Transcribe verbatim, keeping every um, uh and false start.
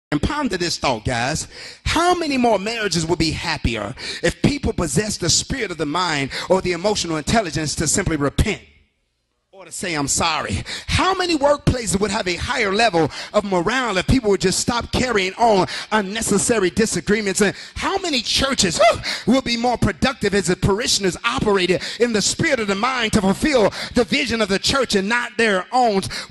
And ponder this thought, guys. How many more marriages would be happier if people possess the spirit of the mind or the emotional intelligence to simply repent or to say, I'm sorry? How many workplaces would have a higher level of morale if people would just stop carrying on unnecessary disagreements? And how many churches whew, will be more productive as the parishioners operated in the spirit of the mind to fulfill the vision of the church and not their own?